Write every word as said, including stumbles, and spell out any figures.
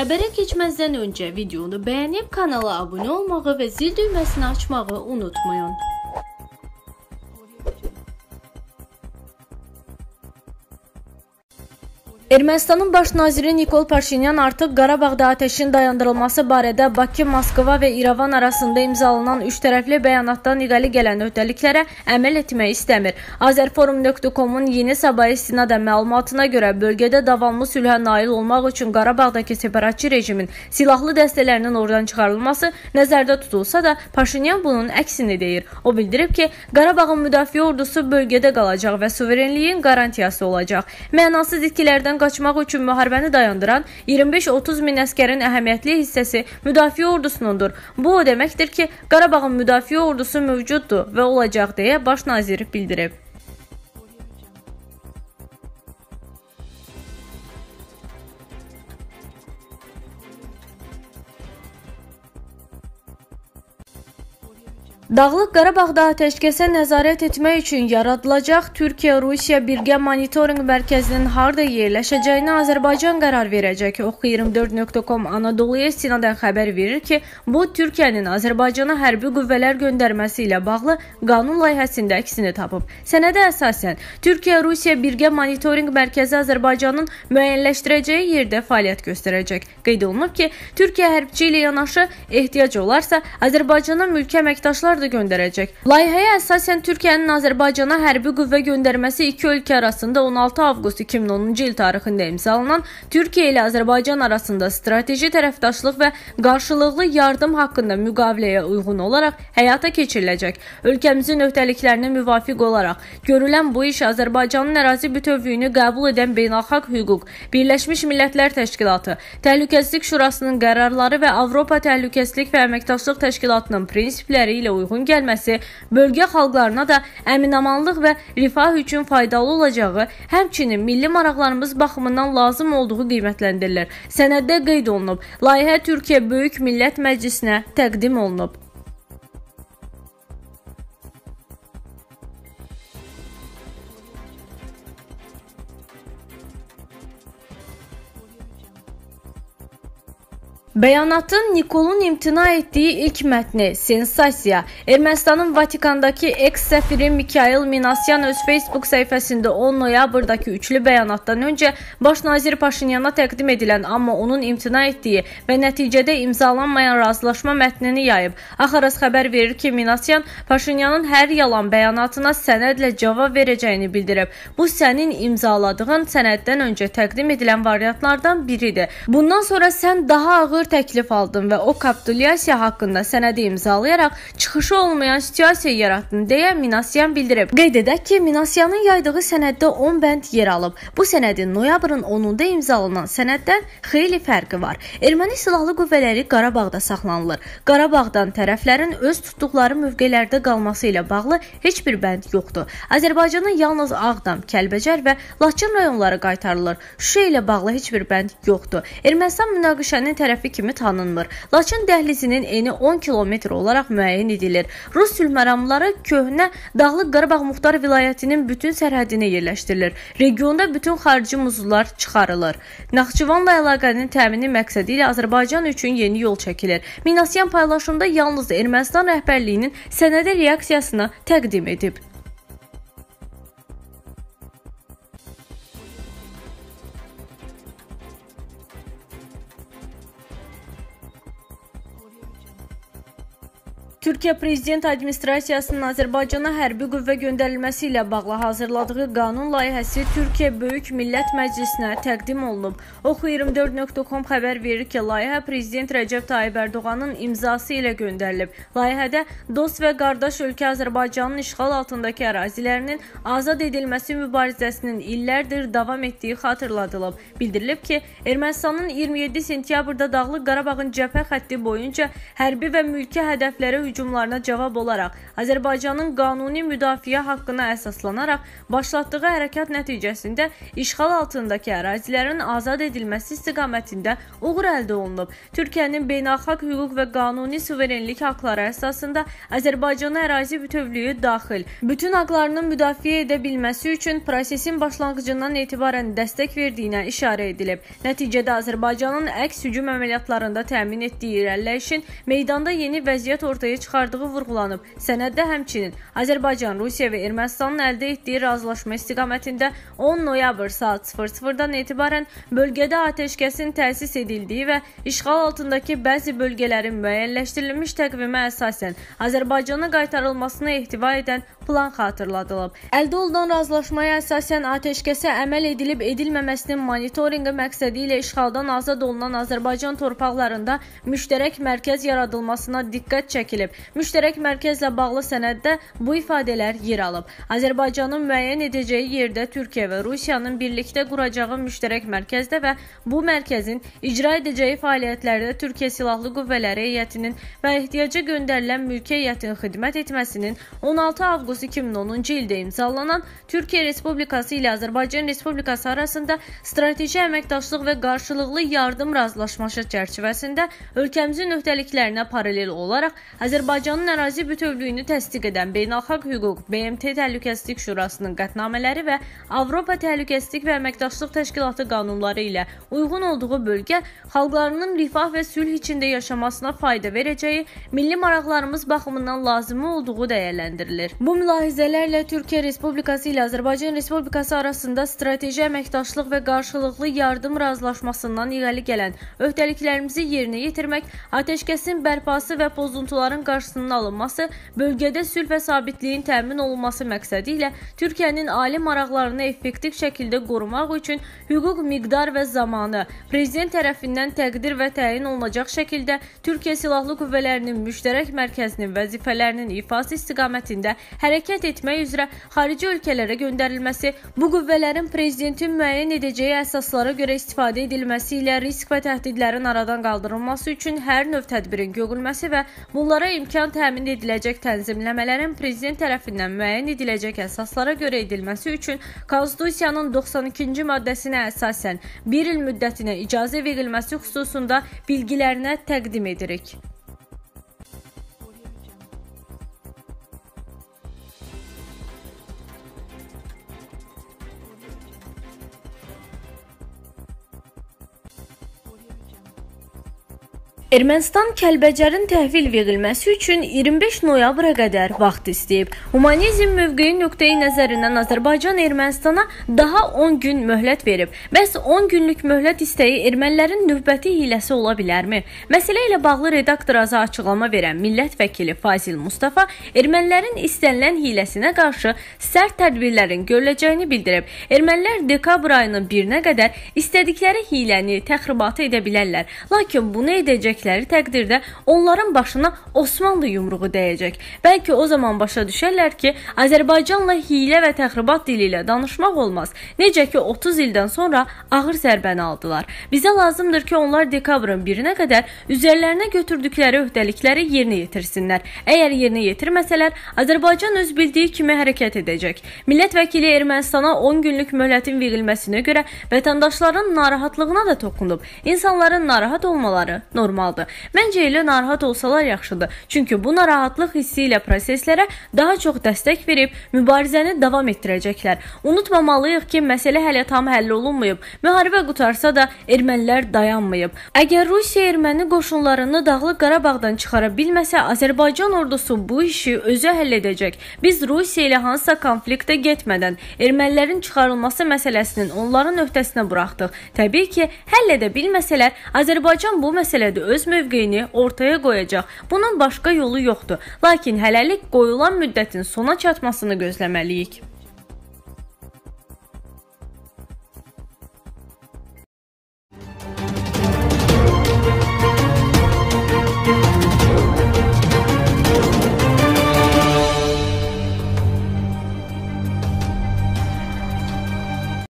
Xəbərə keçməzdən öncə videonu bəyənib kanala abunə olmağı və zil düyməsini açmağı unutmayın. Ermənistanın baş naziri Nikol Paşinyan artıq Qarabağda atəşin dayandırılması barədə Bakı, Moskva və İrəvan arasında imzalanan üç tərəfli bəyanatdan irəli gələn öhdəliklərə əməl etmək istəmir. Azərforum nöqtə comun yeni sabahı istinadən məlumatına görə bölgədə davamlı sülhə nail olmaq üçün Qarabağdakı separatçı rejimin silahlı dəstələrinin oradan çıxarılması nəzərdə tutulsa da Paşinyan bunun əksini deyir. O bildirib ki, Qarabağın müdafiə ordusu bölgədə qalacaq və suverenliyin qarantiyası olacaq. Mənasız itkilərdən qaçmaq üçün müharibəni dayandıran iyirmi beş otuz min əskərin əhəmiyyətli hissəsi müdafiə ordusunundur. Bu o deməkdir ki, Qarabağın müdafiə ordusu mövcuddur və olacaq deyə baş nazir bildirib. Dağlıq Qarabağda atəşkəsə nəzarət etmək üçün yaradılacaq Türkiyə-Rusiya birgə monitorinq mərkəzinin harda yerləşəcəyini Azərbaycan qərar verəcək. Oxu iyirmi dörd nöqtə com Anadoluya istinadən xəbər verir ki, bu Türkiyənin Azərbaycana hərbi qüvvələr göndərməsi ilə bağlı qanun layihəsində əksini tapıb. Sənədə əsasən Türkiyə-Rusiya birgə monitorinq mərkəzi Azərbaycanın müəyyənləşdirəcəyi yerdə fəaliyyət göstərəcək. Qeyd olunub ki, Türkiyə hərbçi ilə yanaşı ehtiyac olarsa Azərbaycana mülki əməkdaşlar da göndərəcək. Layihəyə əsasən Türkiyənin Azərbaycana hərbi qüvvə göndərməsi iki ölkə arasında on altı avqust iki min onuncu il tarixində imzalanan Türkiyə ilə Azərbaycan arasında strateji tərəfdaşlıq və qarşılıqlı yardım haqqında müqaviləyə uyğun olaraq həyata keçiriləcək. Ölkəmizin öhdəliklərinə müvafiq olaraq görülən bu iş Azərbaycanın ərazi bütövlüyünü qəbul edən beynəlxalq hüquq, Birləşmiş Millətlər Təşkilatı, Təhlükəsizlik Şurasının qərarları və Avropa Təhlükəsizlik və Əməkdaşlıq Təşkilatının prinsipləri ilə uyğun uyğun gəlməsi bölgə xalqlarına da əminamanlıq və rifah üçün faydalı olacağı, həmçinin milli maraqlarımız baxımından lazım olduğu qiymətləndirilir. Sənəddə qeyd olunub, layihə Türkiyə Böyük Millət Məclisinə təqdim olunub. Bəyanatın Nikolun imtina etdiyi ilk mətni sensasiya. Ermənistanın Vatikandakı eks-səfiri Mikhail Minasyan öz Facebook səhifəsində on noyabrdakı üçlü bəyanatdan öncə baş nazir Paşinyana təqdim edilən, amma onun imtina etdiyi və nəticədə imzalanmayan razılaşma mətnini yayıb. Axaras xəbər verir ki, Minasyan Paşinyanın hər yalan bəyanatına sənədlə cavab verəcəyini bildirib. Bu sənin imzaladığın sənəddən öncə təqdim edilən variantlardan biridir. Bundan sonra sən daha ağır təklif aldın və o kapitulyasiya haqqında sənədi imzalayaraq çıxışı olmayan situasiya yaratdın deyə Minasyan bildirib. Qeyd edək ki, Minasyanın yaydığı sənəddə on bənd yer alıb. Bu sənədin noyabrın onunda imzalanan sənəddən xeyli fərqi var. Erməni silahlı qüvvələri Qarabağda saxlanılır. Qarabağdan tərəflərin öz tutduqları mövqelərdə qalması ilə bağlı heç bir bənd yoxdur. Azərbaycana yalnız Ağdam, Kəlbəcər və Laçın rayonları qaytarılır. Şuşa ilə bağlı heç bir bənd yoxdur. Ermənistan münaqişənin tərəfi kimi tanınmır. Laçın dəhlizinin eni on kilometr olaraq müəyyən edilir. Rus sülhməramları köhnə Dağlıq Qarabağ Muxtar Vilayətinin bütün sərhədinə yerləşdirilir. Regionda bütün xarici muzlular çıxarılır. Naxçıvanla əlaqənin təmini məqsədi ilə Azərbaycan üçün yeni yol çəkilir. Minasyan paylaşımda yalnız Ermənistan rəhbərliyinin sənədə reaksiyasını təqdim edib. Türkiyə Prezident Administrasiyasının Azərbaycana hərbi qüvvə göndərilməsi ilə bağlı hazırladığı qanun layihəsi Türkiyə Böyük Millət Məclisinə təqdim olunub. Oxu iyirmi dörd nöqtə com xəbər verir ki, layihə Prezident Rəcəb Tayyib Ərdoğanın imzası ilə göndərilib. Layihədə dost və qardaş ölkə Azərbaycanın işğal altındakı ərazilərinin azad edilməsi mübarizəsinin illərdir davam etdiyi xatırladılıb. Bildirilib ki, Ermənistanın iyirmi yeddi sentyabrda Dağlıq Qarabağın cəbhə xətti boyunca hərbi və mülki hədəflərə hücum hücumlarına cavab olaraq Azərbaycanın qanuni müdafiə haqqına əsaslanaraq başlatdığı hərəkat nəticəsində işğal altındakı ərazilərin azad edilməsi istiqamətində uğur əldə olunub. Türkiyənin beynəlxalq hüquq və qanuni suverenlik haqları əsasında Azərbaycana ərazi bütövlüyü daxil bütün haqlarının müdafiə edə bilməsi üçün prosesin başlanğıcından etibarən dəstək verdiyinə işarə edilib. Nəticədə Azərbaycanın əks hücum əməliyyatlarında təmin etdiyi irəliləyişin meydanda yeni vəziyyət ortaya çıxardığı vurğulanıb. Sənəddə həmçinin Azərbaycan, Rusiya və Ermənistanın əldə etdiyi razılaşma istiqamətində on noyabr saat sıfır sıfırdan etibarən bölgədə atəşkəsin təsis edildiyi və işğal altındakı bəzi bölgələrin müəyyənləşdirilmiş təqvimə əsasən Azərbaycana qaytarılmasına ehtiva edən plan xatırladılıb. Əldə olunan razılaşmaya əsasən atəşkəsə əməl edilib edilməməsinin monitorinqi məqsədi ilə işğaldan azad olunan Azərbaycan torpaqlarında müştərək mərkəz yaradılmasına diqqət çəkilib. Müştərək mərkəzlə bağlı sənəddə bu ifadələr yer alıb. Azərbaycanın müəyyən edəcəyi yerdə Türkiyə və Rusiyanın birlikdə quracağı müştərək mərkəzdə və bu mərkəzin icra edəcəyi fəaliyyətlərdə Türkiyə Silahlı Qüvvələri heyətinin və ehtiyaca göndərilən mülki heyətin xidmət etməsinin on altı avqust iki min onuncu ildə imzalanan Türkiyə Respublikası ilə Azərbaycan Respublikası arasında strateji əməkdaşlıq və qarşılıqlı yardım razılaşması çərçivəsində ölkəmizin öhdəliklərinə paralel olaraq Azərbaycanın ərazi bütövlüyünü təsdiq edən Beynəlxalq Hüquq B M T Təhlükəsizlik Şurasının qətnamələri və Avropa Təhlükəsizlik və Əməkdaşlıq Təşkilatı qanunları ilə uyğun olduğu bölgə xalqlarının rifah və sülh içində yaşamasına fayda verəcəyi, milli maraqlarımız baxımından lazımı olduğu dəyərləndirilir. Bu mülahizələrlə Türkiyə Respublikası ilə Azərbaycan Respublikası arasında strateji əməkdaşlıq və qarşılıqlı yardım razılaşmasından irəli gələn öhdəliklərimizi yerinə yetirmək, atəşkəsin bərpası və pozuntuların qarşısının alınması, bölgədə sülh və sabitliyin təmin olunması məqsədi ilə Türkiyənin ali maraqlarını effektiv şəkildə qorumaq üçün hüquq miqdar və zamanı Prezident tərəfindən təqdir və təyin olunacaq şəkildə Türkiyə Silahlı Qüvvələrinin müştərək mərkəzinin vəzifələrinin ifası istiqamətində hərəkət etmək üzrə xarici ölkələrə göndərilməsi, bu qüvvələrin Prezidentin müəyyən edəcəyi əsaslara görə istifadə edilməsi ilə risk və təhdidlərin aradan qaldırılması üçün hər növ tədbirin görülməsi və bunlara imkan təmin ediləcək tənzimləmələrin Prezident tərəfindən müəyyən ediləcək əsaslara görə edilməsi üçün Konstitusiyanın doxsan ikinci maddəsinə əsasən bir il müddətinə icazə verilməsi xüsusunda bilgilərinə təqdim edirik. Ermənistan Kəlbəcərin təhvil verilməsi üçün iyirmi beş noyabra qədər vaxt istəyib. Humanizm mövqeyi nöqteyi nəzərindən Azərbaycan Ermənistana daha on gün möhlət verib. Bəs on günlük möhlət istəyi ermənilərin növbəti hiləsi ola bilərmi? Məsələ ilə bağlı redaktoraza açıqlama verən millət vəkili Fazil Mustafa ermənilərin istənilən hiləsinə qarşı sərt tədbirlərin görüləcəyini bildirib. Ermənilər dekabr ayının birinə qədər istədikləri hiləni, təxribatı edə bilərlər. Lakin bunu edəcək təqdirdə onların başına Osmanlı yumruğu dəyəcək. Bəlkə o zaman başa düşərlər ki, Azərbaycanla hilə və təxribat dili ilə danışmaq olmaz. Necə ki, otuz ildən sonra ağır zərbəni aldılar. Bizə lazımdır ki, onlar dekabrın birinə qədər üzərlərinə götürdükləri öhdəlikləri yerinə yetirsinlər. Əgər yerinə yetirməsələr, Azərbaycan öz bildiyi kimi hərəkət edəcək. Millət vəkili Ermənistana on günlük möhlətin verilməsinə görə vətəndaşların narahatlığına da toxunub. İnsanların narahat olmaları normaldır. Məncə elə narahat olsalar yaxşıdır. Çünki bu narahatlıq hissi ilə proseslərə daha çox dəstək verib mübarizəni davam etdirəcəklər. Unutmamalıyıq ki, məsələ hələ tam həll olunmayıb. Müharibə qutarsa da ermənilər dayanmayıb. Əgər Rusiya erməni qoşunlarını Dağlıq Qarabağdan çıxara bilməsə, Azərbaycan ordusu bu işi özü həll edəcək. Biz Rusiya ilə hansısa konfliktə getmədən ermənilərin çıxarılması məsələsinin onların öhdəsinə buraxdıq. Təbii ki, həll edə bilməsələr, Azərbaycan bu məsələdə öz mövqeyini ortaya qoyacaq. Bunun başqa yolu yoxdur. Lakin hələlik qoyulan müddətin sona çatmasını gözləməliyik.